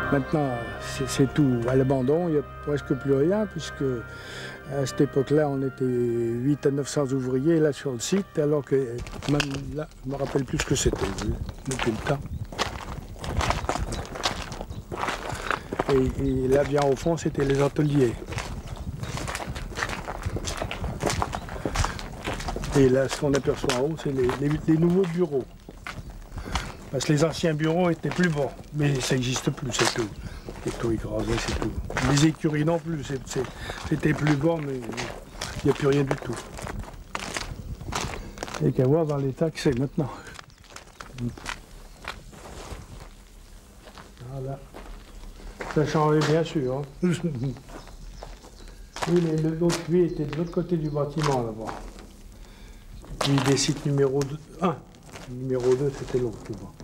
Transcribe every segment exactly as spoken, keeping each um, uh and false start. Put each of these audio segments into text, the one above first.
Maintenant, c'est tout à l'abandon, il n'y a presque plus rien, puisque à cette époque-là, on était huit à neuf cents ouvriers là sur le site, alors que même là, je ne me rappelle plus ce que c'était depuis le temps. Et, et là, bien au fond, c'était les ateliers. Et là, ce qu'on aperçoit en haut, c'est les, les, les nouveaux bureaux. Parce que les anciens bureaux étaient plus bons, mais ça n'existe plus, c'est tout. C'est tout écrasé, c'est tout. Les écuries non plus, c'était plus bon, mais il n'y a plus rien du tout. Il n'y a qu'à voir dans l'état que c'est maintenant. Voilà. Ça changeait bien sûr. Hein. Oui, l'autre puits était de l'autre côté du bâtiment là-bas. Puis des sites numéro un. Numéro deux, c'était l'autre plus bas.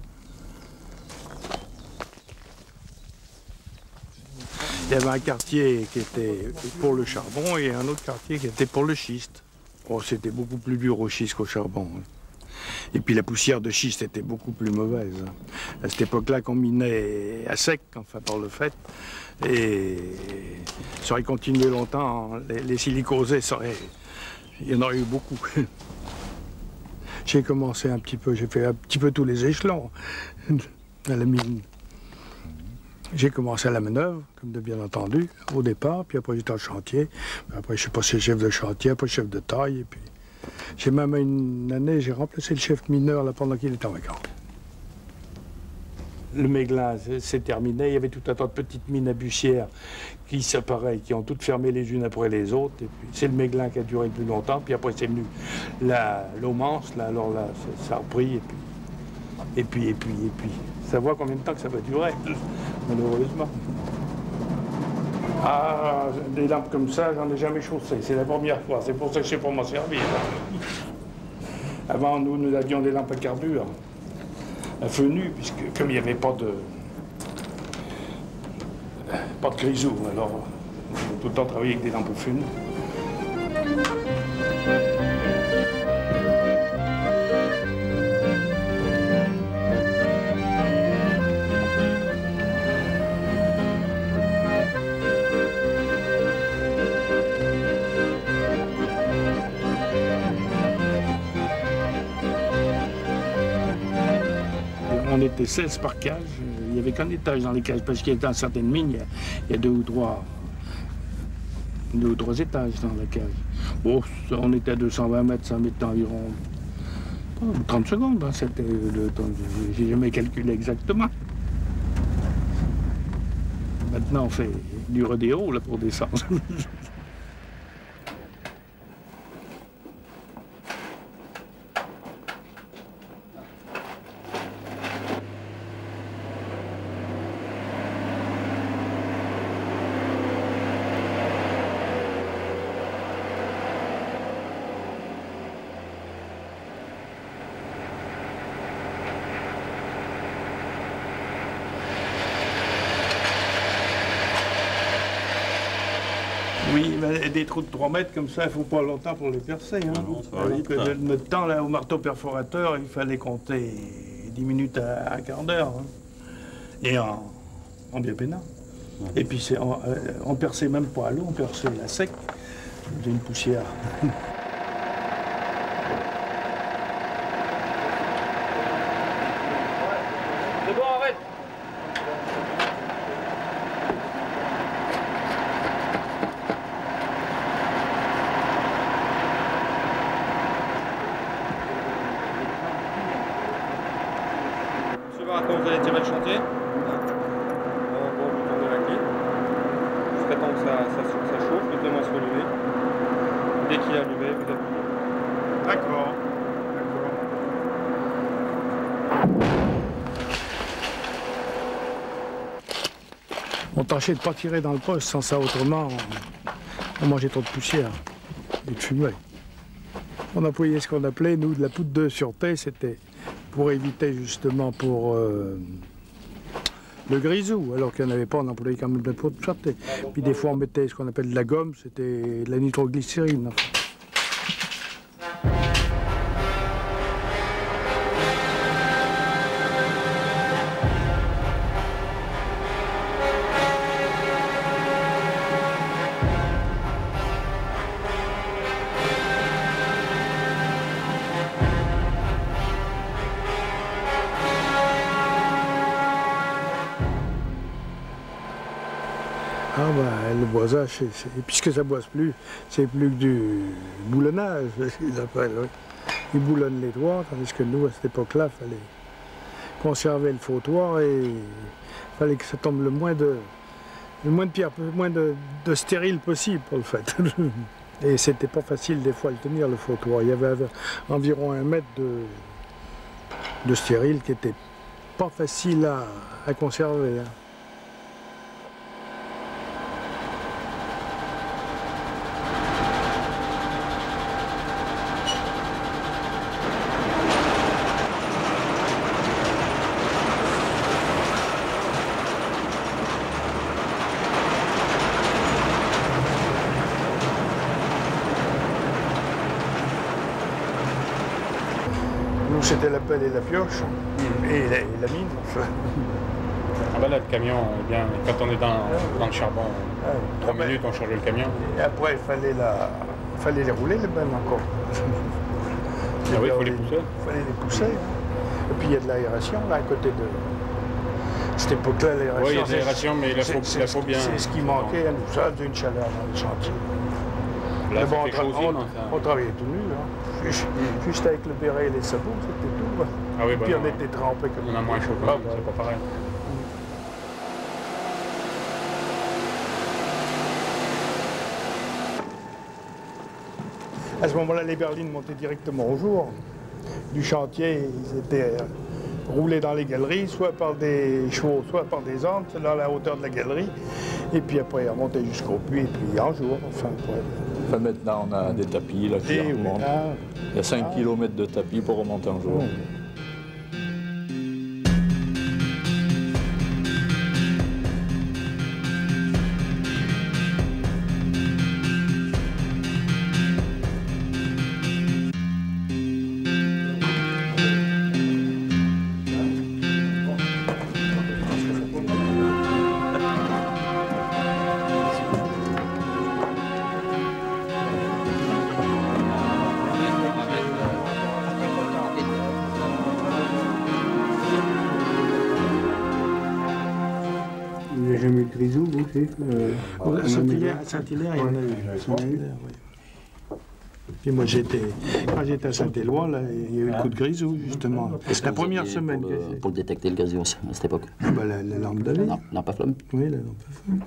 Il y avait un quartier qui était pour le charbon et un autre quartier qui était pour le schiste. Oh, c'était beaucoup plus dur au schiste qu'au charbon. Et puis la poussière de schiste était beaucoup plus mauvaise. À cette époque-là, qu'on minait à sec, enfin par le fait, et ça aurait continué longtemps. Les, les silicosés, ça aurait... il y en aurait eu beaucoup. J'ai commencé un petit peu, j'ai fait un petit peu tous les échelons à la mine. J'ai commencé à la manœuvre, comme de bien entendu, au départ, puis après j'étais en chantier. Après je suis passé chef de chantier, après chef de taille, et puis j'ai même une année, j'ai remplacé le chef mineur là pendant qu'il était en vacances. Le Méglin, c'est terminé, il y avait tout un tas de petites mines à Bussière qui, c'est pareil, qui ont toutes fermé les unes après les autres. Et puis c'est le Méglin qui a duré le plus longtemps, puis après c'est venu l'Aumance, là, alors là, ça a repris, et puis, et puis, et puis, et puis. Savoir combien de temps que ça va durer, malheureusement. Ah, des lampes comme ça, j'en ai jamais chaussé, c'est la première fois, c'est pour ça que je sais pas m'en servir. Avant, nous, nous avions des lampes à carbure, à feu nu, puisque comme il n'y avait pas de... pas de grisou, alors on a tout le temps travaillé avec des lampes à feu nu. On était seize par cage, il n'y avait qu'un étage dans les cages, parce qu'il y a dans certaines mines, il y a, il y a deux, ou trois, deux ou trois étages dans la cage. Bon, on était à deux cent vingt mètres, ça mettait environ oh, trente secondes, hein, c'était le temps, j'ai jamais calculé exactement. Maintenant on fait du rodéo là, pour descendre. Oui, mais des trous de trois mètres comme ça, il ne faut pas longtemps pour les percer. Hein. Ah non, ça va vite, le, notre temps, là, au marteau perforateur, il fallait compter dix minutes à un quart d'heure. Hein. Et en, en bien peinant. Ouais. Et puis, on, euh, on perçait même pas à l'eau, on perçait à sec. J'ai une poussière. C'est bon, arrête. Quand vous allez tirer le chantier, bon, bon, vous tournez la clé jusqu'à temps que ça, ça, ça chauffe, le témoin soit levé. Dès qu'il est allumé, vous appuyez. D'accord. On tâchait de ne pas tirer dans le poste, sans ça autrement, on, on mangeait trop de poussière et de fumée. On employait ce qu'on appelait, nous, de la poudre de sûreté, c'était pour éviter justement pour euh, le grisou, alors qu'il n'y en avait pas, on employait quand même de la poudre de sûreté. Puis des fois on mettait ce qu'on appelle de la gomme, c'était de la nitroglycérine. Ah ben, le boisage, c'est, c'est, puisque ça ne boise plus, c'est plus que du boulonnage, ils appellent. Oui. Ils boulonnent les toits, tandis que nous, à cette époque-là, il fallait conserver le fautoir et il fallait que ça tombe le moins de, le moins de pierre, le moins de, de stérile possible pour le fait. Et c'était pas facile des fois de tenir le fautoir. Il y avait environ un mètre de, de stérile qui était pas facile à, à conserver. Hein. C'était la pelle et la pioche, mmh. et, la, et la mine. Enfin. Ah bah là, le camion, eh bien, quand on est dans, dans le charbon, ah, trois minutes, on change le camion. Et après, il fallait, la, il fallait les rouler, les bennes encore. Ah oui, il faut les pousser. Il fallait les pousser. Hein. Et puis il y a de l'aération, là, à côté de... Cette époque-là, l'aération... Oui, il y a de l'aération, mais il faut, il faut bien... C'est ce qui manquait à nous, ça, d'une chaleur dans le chantier. Là, bon, on, tra aussi, on, non, on travaillait tout nu, hein. juste, mmh. juste avec le béret et les sabots, c'était tout. Ah oui, bah puis non, on était trempés comme on a moins chaud, ah, c'est pas pareil. À ce moment-là, les berlines montaient directement au jour. Du chantier, ils étaient roulés dans les galeries, soit par des chevaux, soit par des ânes, dans la hauteur de la galerie. Et puis après, ils remontaient jusqu'au puits, et puis en jour, enfin. Après. Enfin, maintenant, on a des tapis là, qui et remontent. Oui, ah, il y a cinq kilomètres de tapis pour remonter un jour. Oh. Vous n'avez jamais eu de grisou, vous, c'est euh, À Saint-Hilaire, il y en a eu. Saint-Hilaire, oui. Et moi, j'étais, quand j'étais à Saint-Éloi, là, il y a eu le coup de grisou, justement. La première semaine. Pour le, pour le détecter le grisou à cette époque. Ah bah, la, la lampe d'Avé. La lampe à flamme. Oui, la lampe à flamme.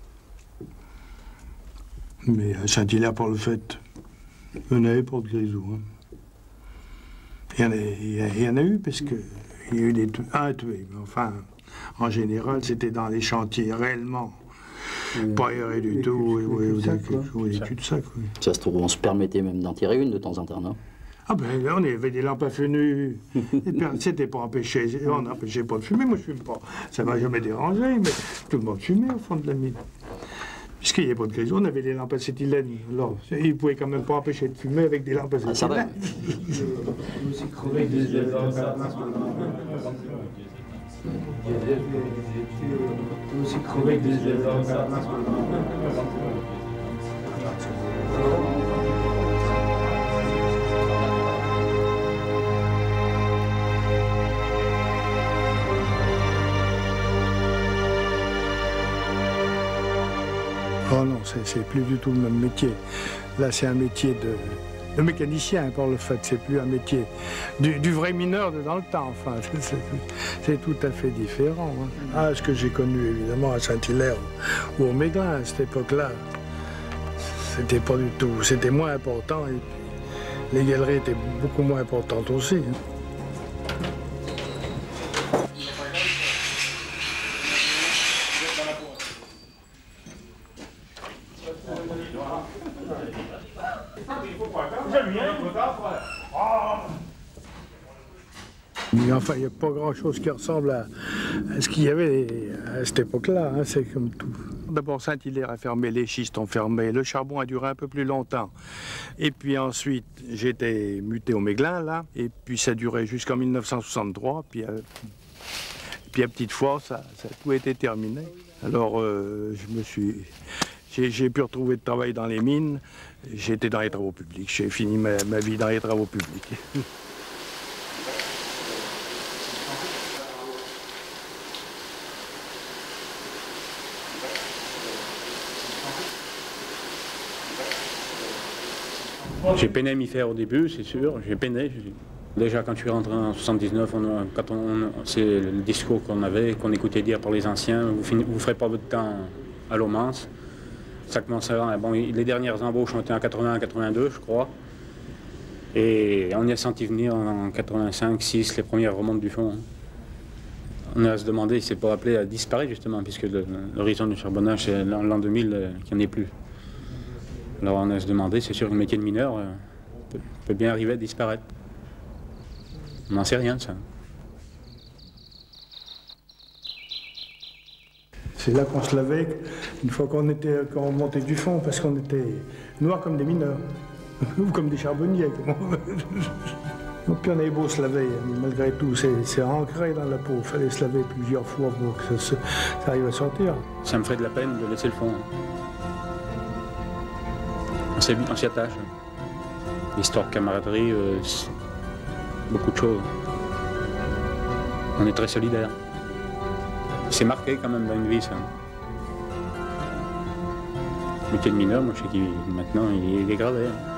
Mais à Saint-Hilaire, pour le fait, il y en avait pour le grisou. Hein. Il, y en a, il y en a eu, parce qu'il y a eu des, un tué, mais enfin... En général, c'était dans les chantiers réellement euh, pas aérés du tout, ou des cul-de-sac. Oui. Ça se trouve, on se permettait même d'en tirer une de temps en temps, non? Ah ben, on avait des lampes à feu nu. C'était pas empêché, on n'empêchait pas de fumer, moi je fume pas. Ça m'a jamais dérangé, mais tout le monde fumait au fond de la mine. Puisqu'il n'y avait pas de grisou, on avait des lampes à acétylène. Alors, ils ne pouvaient quand même pas empêcher de fumer avec des lampes à acétylène. Ah, ça va. aussi crevé des Oh non, c'est plus du tout le même métier. Là, c'est un métier de... Le mécanicien, par le fait, c'est plus un métier du, du vrai mineur de dans le temps. Enfin, c'est tout à fait différent. Hein. Ah, ce que j'ai connu évidemment à Saint-Hilaire ou au Méglin à cette époque-là, c'était pas du tout. C'était moins important et puis les galeries étaient beaucoup moins importantes aussi. Hein. Mais enfin, il n'y a pas grand-chose qui ressemble à, à ce qu'il y avait à cette époque-là, hein, c'est comme tout. D'abord, Saint-Hilaire a fermé, les schistes ont fermé, le charbon a duré un peu plus longtemps. Et puis ensuite, j'ai été muté au Méglin, là, et puis ça a duré jusqu'en mille neuf cent soixante-trois, puis, euh, puis à Petite Foire, ça, ça a tout été terminé. Alors, euh, je me suis... J'ai pu retrouver de travail dans les mines, j'ai été dans les travaux publics, j'ai fini ma, ma vie dans les travaux publics. J'ai peiné à m'y faire au début, c'est sûr, j'ai peiné. Déjà quand je suis rentré en soixante-dix-neuf, on, quand on, c'est le discours qu'on avait, qu'on écoutait dire par les anciens, vous ne ferez pas votre temps à Lomance. Ça commençait, bon, les dernières embauches ont été en quatre-vingt-un quatre-vingt-deux, je crois. Et on y a senti venir en quatre-vingt-cinq six les premières remontes du fond. On a à se demander si c'est pas appelé à disparaître justement, puisque l'horizon du charbonnage, c'est l'an deux mille euh, qu'il n'y en ait plus. Alors on a à se demander, c'est sûr que le métier de mineur euh, peut, peut bien arriver à disparaître. On n'en sait rien de ça. C'est là qu'on se lavait, une fois qu'on était, quand on montait du fond, parce qu'on était noirs comme des mineurs, ou comme des charbonniers. Donc puis on avait beau se laver, mais malgré tout, c'est ancré dans la peau. Il fallait se laver plusieurs fois pour que ça, ça arrive à sortir. Ça me ferait de la peine de laisser le fond. On s'y attache. L'histoire de camaraderie, euh, beaucoup de choses. On est très solidaires. C'est marqué quand même dans une vie, ça. Le métier de mineur, moi je sais qu'il maintenant il est dégradé.